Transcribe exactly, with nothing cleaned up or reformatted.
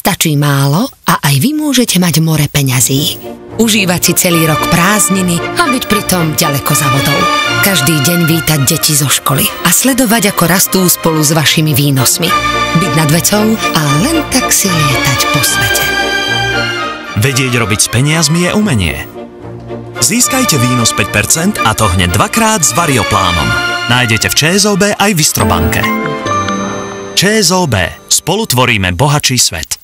Stačí málo a aj vy môžete mať more peňazí. Užívať si celý rok prázdniny a byť pritom ďaleko za vodou. Každý deň vítať deti zo školy a sledovať, ako rastú spolu s vašimi výnosmi. Byť nad vecou a len tak si lietať po svete. Vedieť robiť s peniazmi je umenie. Získajte výnos päť percent a to hneď dvakrát s Varioplánom. Nájdete v ČSOB aj v Istrobanke. ČSOB. Spolu tvoríme bohatší svet.